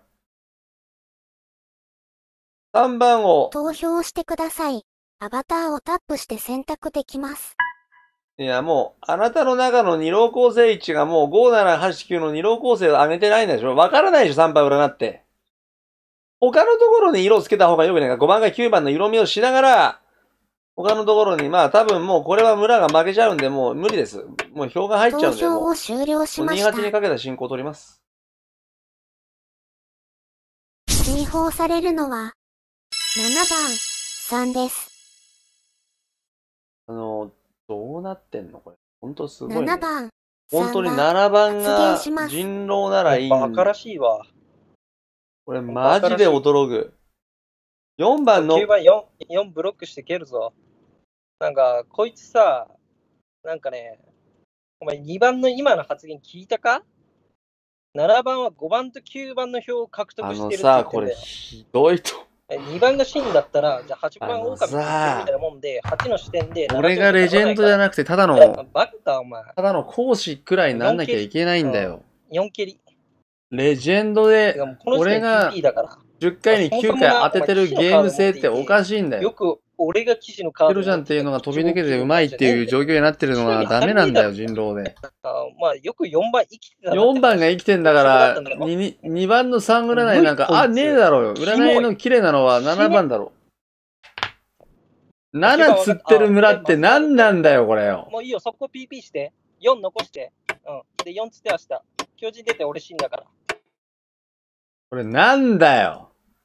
さんばんを。 投票してください。アバターをタップして選択できます。 いや、もう、あなたの中の二浪構成値がもうご、なな、はち、きゅうの二浪構成を上げてないんでしょ？わからないでしょ ?さん 番占って。他のところに色をつけた方がよくないか ?ご 番かきゅうばんの色味をしながら、他のところに、まあ多分もうこれは村が負けちゃうんで、もう無理です。もう票が入っちゃうんで、もう。 投票を終了しました。 にじゅうはちにかけた進行を取ります。 追放されるのは、ななばんさんです。 あの、どうなってんのこれ。ほんとすごい、ね。 ななばん。 本当にななばんが人狼ならいい。 バカらしいわ。 これマジで驚く。よんばんの。 きゅうばんよん、よんブロックして蹴るぞ。なんか、こいつさ、なんかね、お前にばんの今の発言聞いたか？ なな 番はごばんときゅうばんの票を獲得してるって言ってんだよ。 あのさ、これひどいと。 にばんが真だったら、じゃあはちばんオオカミみたいなもんで、はちの視点で。 俺がレジェンドじゃなくて、ただの、 バカお前。 ただの講師くらいになんなきゃいけないんだよ。 よん蹴り。 レジェンドで、俺がじゅっかいにきゅうかい当ててるゲーム性っておかしいんだよ。 よく俺が騎士のカード。 テロちゃんっていうのが飛び抜けてうまいっていう状況になってるのはダメなんだよ、人狼で。 あまあ、よくよんばん生きてた。 よんばんが生きてんだから、に, にばんのさん占いなんか、あ、ねえだろうよ。占いの綺麗なのはななばんだろう。なな釣ってる村って何なんだよ、これよ。 もういいよ、そこ ピーピー して。よん残して。うん。で、よんつって明日。巨人出て俺死んだから。 これなんだよ。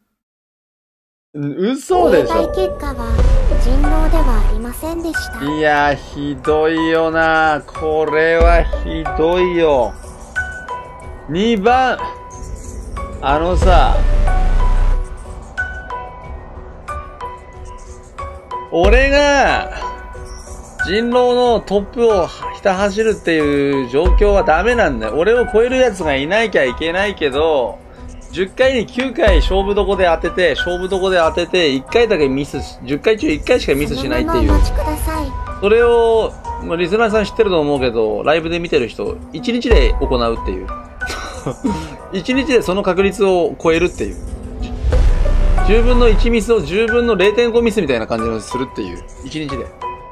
嘘でしょ。 結果は人狼ではありませんでした。 いや、ひどいよな。これはひどいよ。にばん。あのさ。俺が、人狼のトップをひた走るっていう状況はダメなんだよ。俺を超える奴がいなきゃいけないけど、じゅっかいにきゅうかい勝負どこで当てて、勝負どこで当てて、いっかいだけミスし、じゅっかい中いっかいしかミスしないっていう。それを、まあ、リスナーさん知ってると思うけど、ライブで見てる人、いちにちで行うっていう。いちにちでその確率を超えるっていう。じゅうぶんのいちミスをじゅうぶんの れいてんご ミスみたいな感じにするっていう。いちにちで。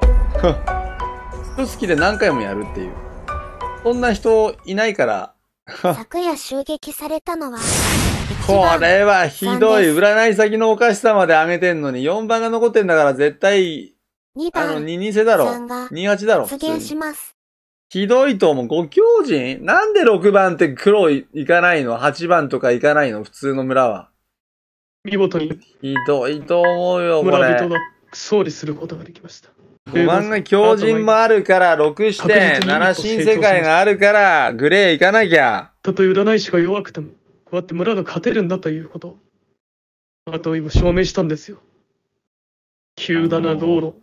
一月で何回もやるっていう。そんな人いないから。 昨夜襲撃されたのは、 これはひどい。占い先のおかしさまで上げてんのに、よんばんが残ってんだから絶対、あの、に偽だろ。にはちだろ。 発言します。 ひどいと思う。ご強人なんでろくばんって黒いかないの ?はち 番とかいかないの普通の村は。 見事に。 ひどいと思うよ、これ。 村人が勝利することができました。 ごばんが強人もあるから、ろく視点、なな新世界があるから、グレー行かなきゃ。 たとえ占い師が弱くても、こうやって村が勝てるんだということを、あと今証明したんですよ。急だな道路。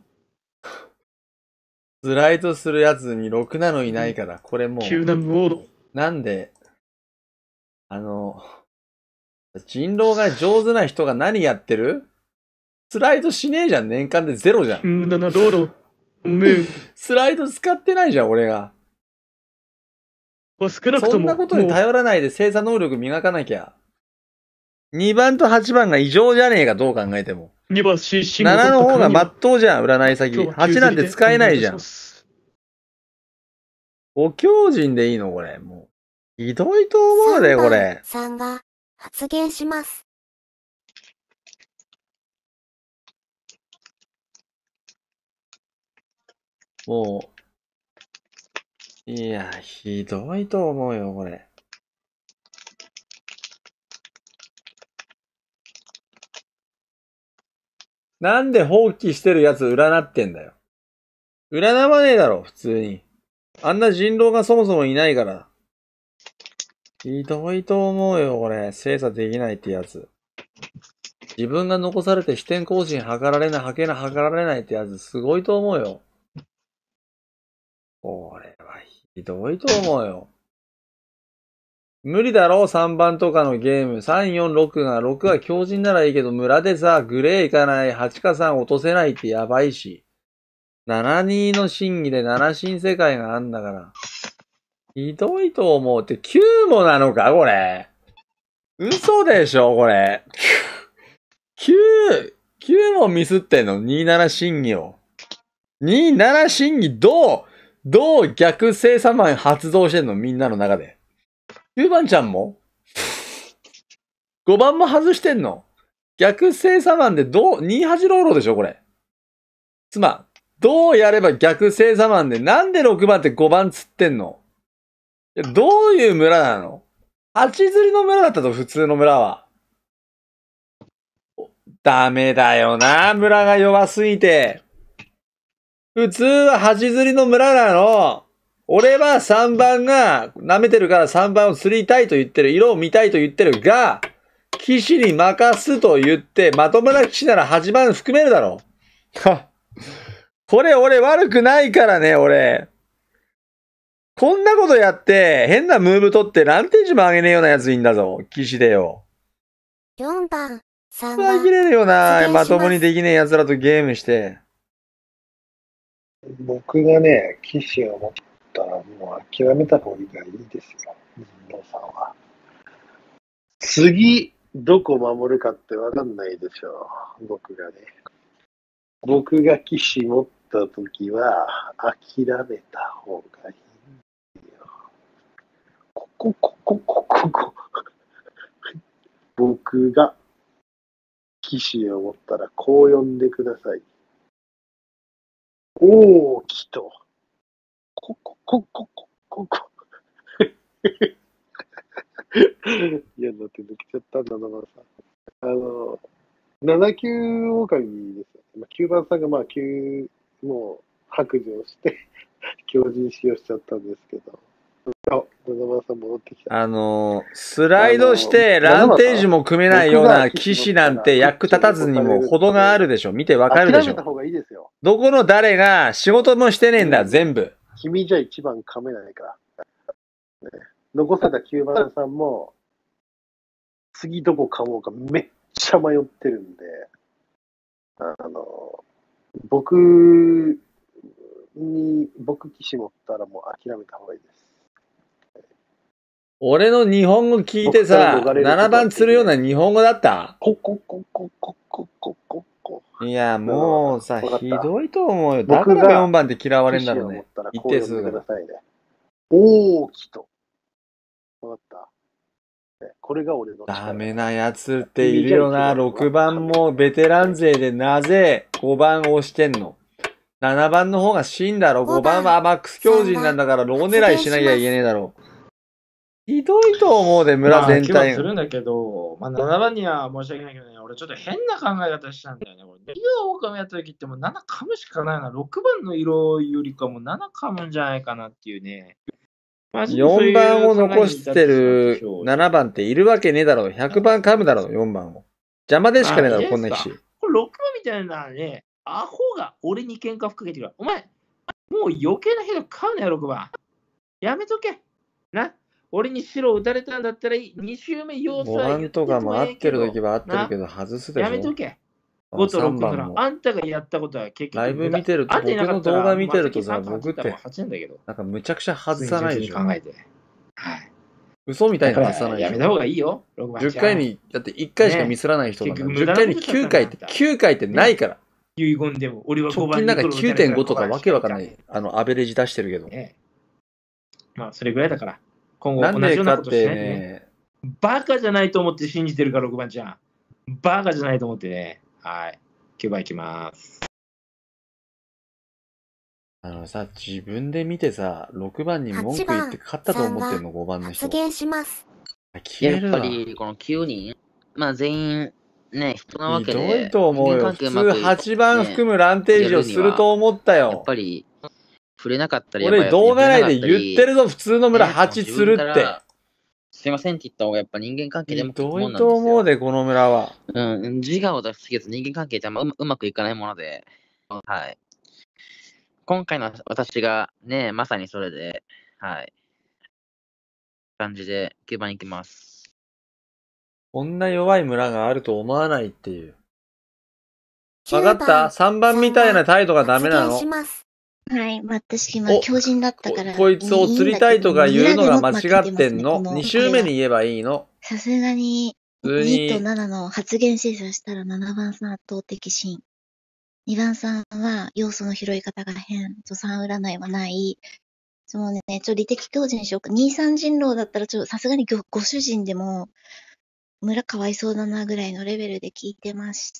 スライドするやつにろくなのいないから、これもう。 急な無王道。 なんで、あの、人狼が上手な人が何やってる？スライドしねえじゃん、年間でゼロじゃん。 急だな道路。おめえ。 スライド使ってないじゃん、俺が。 少なくともそんなことに頼らないで精査能力磨かなきゃ。にばんとはちばんが異常じゃねえか、どう考えても。 にばん シーシーななの方がまっとうじゃん、占い先。はちなんて使えないじゃん。ご強人でいいのこれ。もう。ひどいと思うで、これ。 さんが発言します。 もう、いや、ひどいと思うよ、これ。なんで放棄してるやつ占ってんだよ。占わねえだろ、普通に。あんな人狼がそもそもいないから。ひどいと思うよ、これ。精査できないってやつ。自分が残されて視点更新図られない、はけな、図られないってやつ、すごいと思うよ。これはひどいと思うよ。無理だろ ?さん 番とかのゲーム。さん、よん、ろくが、ろくが強靭ならいいけど、村でさ、グレーいかない、はちかさん落とせないってやばいし。ななにの審議でなな新世界があんだから。ひどいと思うって、きゅうもなのかこれ。嘘でしょこれ。きゅう、きゅうもミスってんの ?にじゅうなな 審議を。にじゅうなな審議どう、どう逆精査マン発動してんのみんなの中で。きゅうばんちゃんも ?ご 番も外してんの逆精査マンでどう、にじゅうはちローローでしょこれ。つま、どうやれば逆精査マンで、なんでろくばんってごばん釣ってんのどういう村なの ?はち 釣りの村だったと、普通の村は。ダメだよな、村が弱すぎて。普通ははち釣りの村なの。俺はさんばんが舐めてるからさんばんを釣りたいと言ってる。色を見たいと言ってるが、騎士に任すと言って、まともな騎士ならはちばん含めるだろ。これ俺悪くないからね、俺。こんなことやって、変なムーブ取ってランテージも上げねえようなやついいんだぞ。騎士でよ。 よんばん、さんばん。 切れるよな、 発言しまますともにできねえ奴らとゲームして。 僕がね、騎士を持ったらもう諦めた方がいいですよ。人狼さんは。次、どこ守るかってわかんないでしょう。僕がね。僕が騎士持った時は諦めた方がいい。ここ、ここ、ここ、ここ。僕が騎士を持ったらこう呼んでください。大きと。ここ、ここ、ここ、ここ。いや、だって抜けちゃったんだな、まさ。あの、なな級狼ですよ。きゅうばんさんがまあきゅう、もう白状して、強靭使用しちゃったんですけど。あ、ななばんさん戻ってきた。 あのー、スライドしてランテージも組めないような騎士なんて役立たずにも程があるでしょ。見てわかるでしょ。 諦めた方がいいですよ。 どこの誰が仕事もしてねえんだ、全部。 君じゃ一番噛めないから。ね、残されたきゅうばんさんも、次どこ噛もうかめっちゃ迷ってるんで、あの、僕に、僕騎士持ったらもう諦めた方がいいです。 俺の日本語聞いてさ、ななばん釣るような日本語だったここ、ここ、ここ、ここ、ここ。 いや、もうさ、ひどいと思うよ。だからよんばんって嫌われんだろうね。一定数が。 大きと。わかった。これが俺のダメなやつっているよな。ろくばんもベテラン勢でなぜごばん押してんの ?なな 番の方が死んだろ。ごばんはマックス強靭なんだからロー狙いしなきゃいけねえだろ。ひどいと思うで、村全体。 まあ、するんだけど、まあ、ななばんには申し訳ないけどね、俺ちょっと変な考え方したんだよね。色を噛むやった時ってもなな噛むしかないな。ろくばんの色よりかもなな噛むんじゃないかなっていうね。 よんばんを残してるななばんっているわけねえだろ。ひゃくばん噛むだろ、よんばんを。邪魔でしかねえだろ、こんな騎士。 これろくばんみたいなね、アホが俺に喧嘩ふっかけてくる。お前、もう余計なヘド買うなよ、ろくばん。やめとけ。な。俺に白を打たれたんだったらいい。に周目要素はごばんとかも合ってる時は合ってるけど、外すでしょ。 やめとけ。ごとろくなら、あんたがやったことは結局。 ライブ見てると、僕の動画見てるとさ、僕って、なんかむちゃくちゃ外さないでしょ。 考えて。はい。 嘘みたいに外さないでしょ。 やめた方がいいよ。ろくばんじゅっかいに、だっていっかいしかミスらない人なんだ。じゅっかいにきゅうかいって、きゅうかいってないから。 遺言でも、俺は直近なんか きゅうてんご とかわけわかんない。あの、アベレージ出してるけど。 まあ、それぐらいだから。今後同じようなことしないでね。 バカじゃないと思って信じてるから、ろくばんちゃん。バカじゃないと思ってね。はい。きゅうばんいきます。 あのさ、自分で見てさ、ろくばんに文句言って勝ったと思ってんの、ごばんの人。 発言します。 やっぱり、このきゅうにん、まあ全員、ね、人なわけで。 ひどいと思うよ。普通はちばん含むランテージをすると思ったよ。 やっぱり、触れなかったり、 俺動画内で言ってるぞ、普通の村はちするって。 すいませんって言った方がやっぱ人間関係でもひどいと思うで、この村は。 うん、自我を出しすぎず人間関係ってあんま う, うまくいかないもので、はい。今回の私がね、まさにそれで、はい。感じできゅうばんいきます。 こんな弱い村があると思わないっていう。わかった ?さん 番みたいな態度がダメなの。 はい、私今強靭だったから。 こ, こいつを釣りたいとか言うのが間違ってんの。に周目に言えばいいの。 さすがに、にとななの発言精査したらななばんさん圧倒的シーン。にばんさんは要素の拾い方が変。さん占いはない。そのね、ちょ、利的強靭にしようか。にさん人狼だったらちょ、さすがに ご, ご主人でも、村かわいそうだなぐらいのレベルで聞いてました。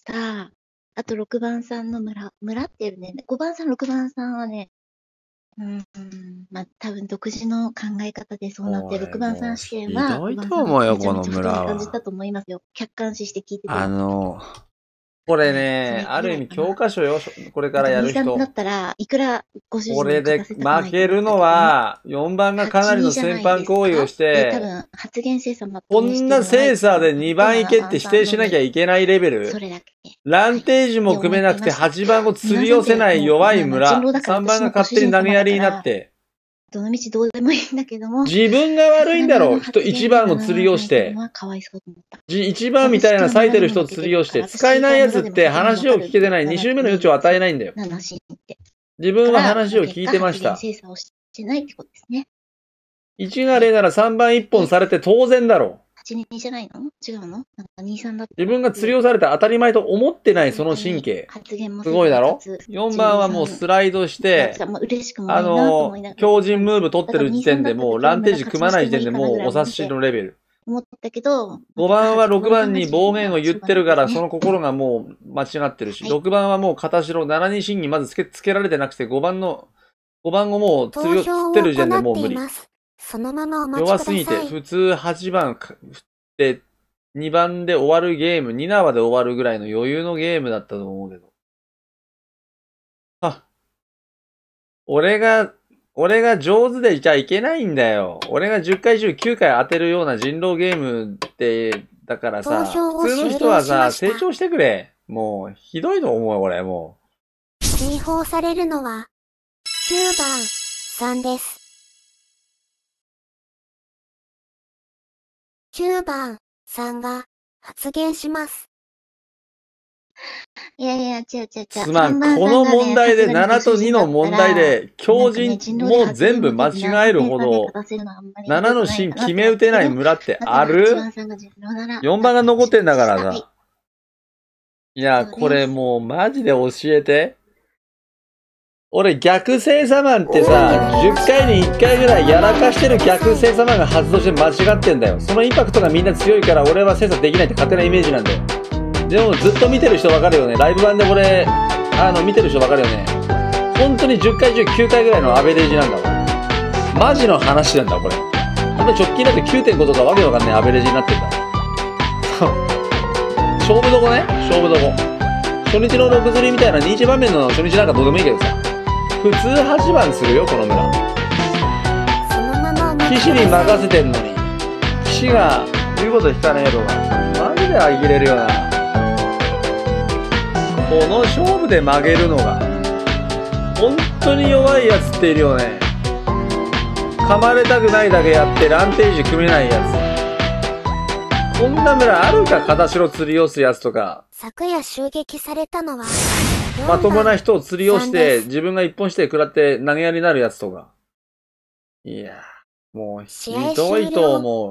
あとろくばんさんの村、村っていうね、ごばんさん、ろくばんさんはね、うん、まあ多分独自の考え方でそうなって、ろくばんさん試験は、 ひどいと思うよ、この村は。 感じたと思いますよ。客観視して聞いてくあの、これね、ある意味教科書よ、これからやる人。 だったらいくらご主人これで負けるのは、よんばんがかなりの戦犯行為をして、 多分発言精査もこんな精査でにばんいけって指定しなきゃいけないレベル。ランテージも組めなくてはちばんを釣り寄せない弱い村。さんばんが勝手に投げやりになって。 どの道どうでもいいんだけども。 自分が悪いんだろう。人いちばんを釣りをして。いちばんみたいな咲いてる人を釣りをして。使えないやつって話を聞けてない。に周目の余地を与えないんだよ。自分は話を聞いてました。いちがれいならさんばんいっぽんされて当然だろう。 はちにじゃないの違うのなんかにさんだった。 自分が釣りをされて当たり前と思ってないその神経。すごいだろ ?よん 番はもうスライドして、あの、強靭ムーブ取ってる時点でもうランテージ組まない時点でもうお察しのレベル。 思ったけど、 ごばんはろくばんに暴言を言ってるからその心がもう間違ってるし、ろくばんはもう片白ななに芯にまずつけ、つけられてなくてごばんの、ごばんをもう釣りを釣ってる時点でもう無理。 そのままお待ちください。 弱すぎて、普通はちばんでにばんで終わるゲーム、に縄で終わるぐらいの余裕のゲームだったと思うけど。あ、俺が、俺が上手でいちゃいけないんだよ。俺がじゅっかい中きゅうかい当てるような人狼ゲームって、だからさ、普通の人はさ、成長してくれ。もう、ひどいと思うよ、俺、もう。追放されるのは、きゅうばんさんです。きゅうばんさんが発言します。 いやいや、違う違う違う。 すまん、この問題でななとにの問題で、強靭も全部間違えるほど、ななの芯決め打てない村ってある ?よん 番が残ってんだからさ。いや、これもうマジで教えて。俺逆精査マンってさ、じゅっかいにいっかいぐらいやらかしてる逆精査マンが発動して間違ってんだよ。そのインパクトがみんな強いから俺は精査できないって勝手なイメージなんだよ。でもずっと見てる人わかるよね。ライブ版で俺、あの見てる人わかるよね。本当にじゅっかい中きゅうかいぐらいのアベレージなんだわ。マジの話なんだこれ。今直近だって きゅうてんご とかわけわかんないアベレージになってんだ。勝負どこね勝負どこ。初日のろく釣りみたいなにじ場面の初日なんかどうでもいいけどさ。普通はちばんするよこの村。騎士に任せてんのに騎士が言うこと聞かねえとかマジで呆れるよな。この勝負で曲げるのが本当に弱いやつっているよね。噛まれたくないだけやってランテージ組めないやつ。こんな村あるか。片白釣り寄すやつとか。 昨夜襲撃されたのはまともな人を釣りをして自分が一本して食らって投げやりになるやつとか。いや、もうひどいと思う。